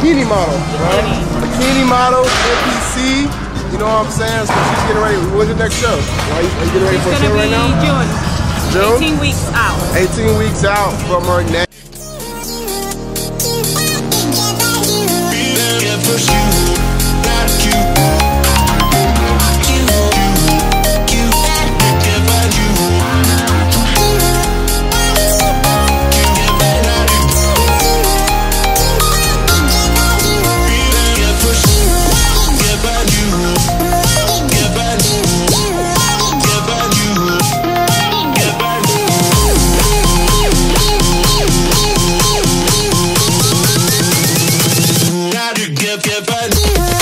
bikini model, right? Bikini model, NPC. You know what I'm saying? So she's getting ready. When's your next show? Are you getting ready for a show right now? June. June? 18 weeks out. 18 weeks out from her next. Get back.